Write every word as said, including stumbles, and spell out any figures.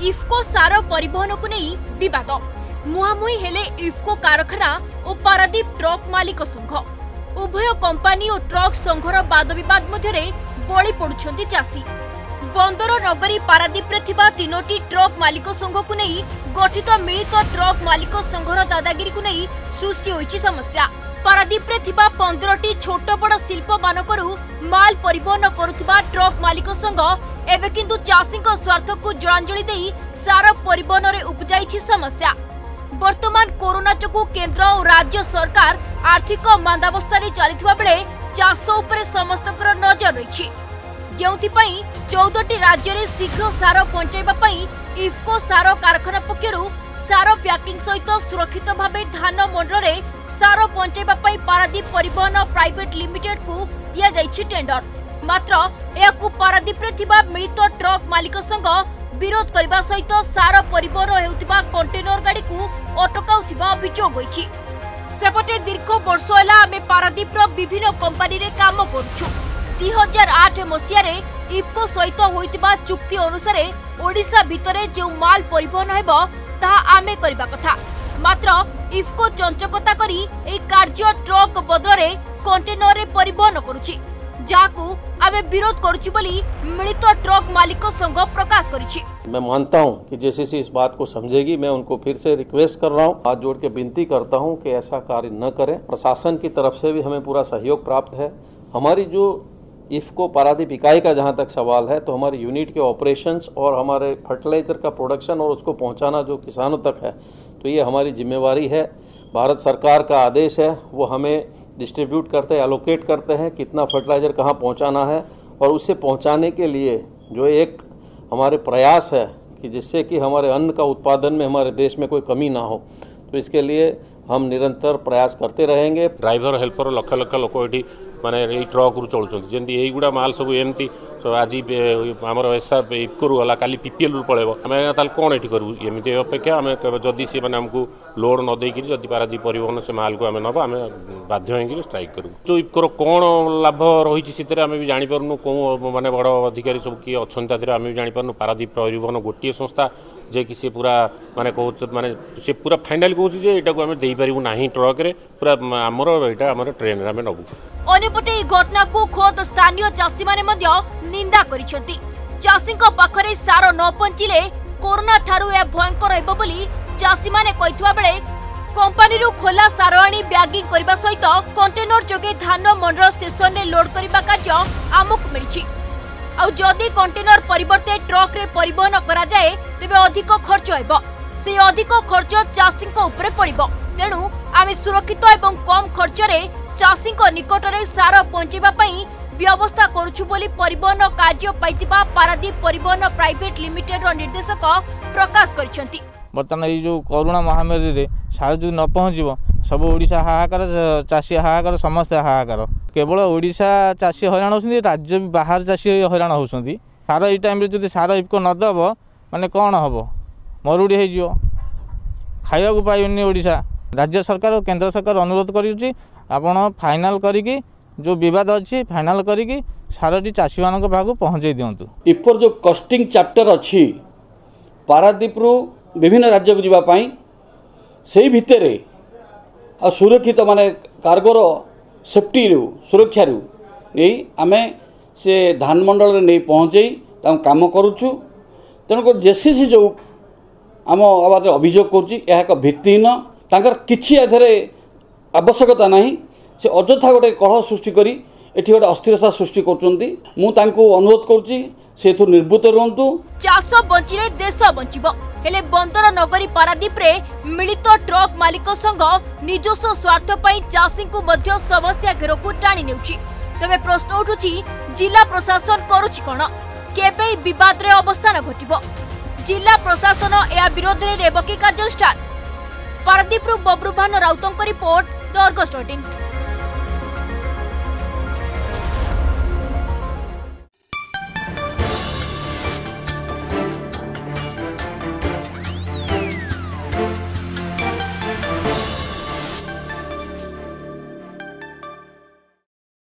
इफ्को सार परिवहन को नहीं विवाद मुहांमुही हेले इफ्को कारखाना और पारादीप ट्रक मालिक संघ उभय कंपानी और ट्रक संघर वाद विवाद मध्य बलि पड़ुछंती चाषी। बंदर नगरी पारादीप रे थिबा तीनोटी ट्रक मालिक संघ को नहीं गठित मिलित ट्रक मालिक संघर दादागिरी को नहीं सृष्टि होईची समस्या। पारादीप रे थिबा पंद्रह छोट बड़ शिल्प मानकरू माल परिवहन करुथिबा ट्रक मालिक संघ एबे किंतु चाषी स्वार्थ को जलांजलि देई सार परिवहन रे उपजाईची समस्या। वर्तमान कोरोना जोगु केंद्र और राज्य सरकार आर्थिक मांदावस्था रे चलिथिबा बेले चाष उपरे समस्तकर नजर रहिछि जेउथिपई चौदह टी राज्य रे शीघ्र सार पहुंचाइबा पई इफ्को सार कारखाना पक्षरु सार पैकिंग सहित सुरक्षित भाबे धान मंडल रे सार पहुंचाइबा पई पारादीप परिवहन प्राइवेट लिमिटेड को दिया जाइछि टेंडर। मात्र एयाकु पारादीप रे थिबा मिलित ट्रक मालिक संघ विरोध करबा सहित सार परिवहन हेउथिबा कंटेनर गाड़ी को अटकाउथिबा अभियोग होइछि। सेपटे दीर्घ वर्ष होला आमे पारादीप रो विभिन्न कंपनी रे काम करूछु। दो हज़ार आठ मसिया रे इफ्को सहित होइतिबा चुक्ति अनुसार ओडिशा भितरे जे माल परिवहन हेबो ताहा आमे करबा कथा। मात्र इफ्को चंचकता करी ए कार्य ट्रक बदलरे कंटेनर रे परिवहन करूछि जाकू आमे विरोध करूछु बोली मिलित ट्रक मालिक संघ प्रकाश करिछि। मैं मानता हूं कि जेसीसी इस बात को समझेगी। मैं उनको फिर से रिक्वेस्ट कर रहा हूं, हाथ जोड़ के विनती करता हूं कि ऐसा कार्य न करें। प्रशासन की तरफ से भी हमें पूरा सहयोग प्राप्त है। हमारी जो इफ्को पारादीप इकाई का जहां तक सवाल है तो हमारे यूनिट के ऑपरेशंस और हमारे फर्टिलाइजर का प्रोडक्शन और उसको पहुंचाना जो किसानों तक है तो ये हमारी जिम्मेवारी है। भारत सरकार का आदेश है, वो हमें डिस्ट्रीब्यूट करते हैं, एलोकेट करते हैं कितना फर्टिलाइजर कहाँ पहुंचाना है और उसे पहुंचाने के लिए जो एक हमारे प्रयास है कि जिससे कि हमारे अन्न का उत्पादन में हमारे देश में कोई कमी ना हो, तो इसके लिए हम निरंतर प्रयास करते रहेंगे। ड्राइवर हेल्पर लक्ष लक्ष लोक ये माने ट्रक रु चलुँच जमी यहीगुड़ा माल सब एमती आज आमर एसआर इफ्को रु गला काली पीपीएल रु पड़ेब आम कौन ये करूँ एमती अपेक्षा आम जदि सी मैंने आमको लोड न देकर जदि पारादीप परिवहन से माल को आम नब आम बाध्य हो स्ट्राइक करूँ। जो इफ्कोर कौन लाभ रही से आम भी जापरूँ कौन माने बड़ अधिकारी सब किए अच्छा आम भी जापरूँ। पारादीप परिवहन गोटे संस्था जे कि सी पूरा माने कहूँ माने सी पूरा फाइनाल कहूँ यहाँ आम दे पारू ना ट्रक रे पूरा आमर यहाँ आम ट्रेन आम नबू। अन्यपटे घटना को खोद स्थानीय चाषी माने मध्य निंदा करिसेंती। चाषी पाखरे सार न पहुंचिले कोरोना ठारू ए भयंकर हेबो बोली चाषी माने कहितबा बेले कंपनी रु खोला सार आनी बैगिंग करबा सहित कंटेनर जोगे धान मंडल स्टेशन रे लोड करबा कार्य आमक मिलिछि। आ जदि कंटेनर परिवर्ते ट्रक रे परिवहन करा जाए तेबे अधिक खर्च हेबो। से अधिक खर्च चाषी ऊपर पड़िबो। तेणु आमे सुरक्षित एवं कम खर्च रे चाषी निकट में सार पहुंचाइबा पई व्यवस्था करूछु बोली परिवहन कार्य पाइतिबा पारादीप परिवहन प्राइवेट लिमिटेड रो निर्देशक प्रकाश करिसेंती। बर्तमान ये जो कोरोना महामारी रे सार जो न पहुँचो सब ओडिशा हाहाकार, चाषी हाहाकार, समस्ते हाहाकार। केवल ओडिशा चाषी हैरान होउछन्ती, राज्य बाहर चाषी हैरान होउछन्ती। सार ये टाइम रे जदि सार इफ्को न दब माने कौन हम मरुड़ी हो खाइबा को पाइबनी। ओडिशा राज्य सरकार और केंद्र सरकार अनुरोध करुच्ची आपण फाइनाल करिकी जो विवाद अच्छी फाइनाल करिकी सारटी चाषी मान पाखु पहुँचे दिंतु। इफ्कोर जो कस्टिंग चैप्टर अच्छी पारादीप रु विभिन्न राज्य को जीवाई से भितर आ सुरक्षित माने कार्गोर सेफ्टी रु सुरक्षा रु नहीं आमे से धान मंडल नहीं पहुँचे काम करुचु। तेणुक जेसीसी जो आम आवाज अभियोग कर भित्तिहीन तांकर किछि एथरे आवश्यकता नहीं। से अଯଥା गोटे कलह सृष्टि करी एठी गोटे अस्थिरता सृष्टि करचंती। मु तांको अनुरोध करूची सेथु निर्भूत रहंतु। चाष बंचिले देश बंचिबो। हेले बंदर नगरी पारादीप रे मिलित ट्रक मालिक संघ निजस्व स्वार्थ पई चाषी को मध्य समस्या घेर को टाणी नेउची। तबे प्रश्न उठुची जिला प्रशासन करूची कोन? केबे विवाद रे अवसान घटिबो? जिला प्रशासन या विरोध रे रेबकी कार्यानुष्ठान? पारादीप रु बब्रुभान राउतंक report, the Argus dot in.